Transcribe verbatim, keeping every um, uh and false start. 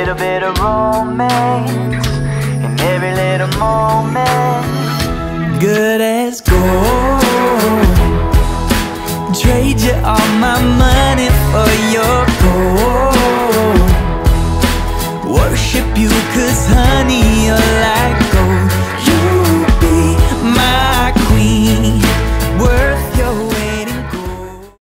little bit of romance in every little moment. Good as gold. Trade you all my money for your gold. Worship you 'cause honey,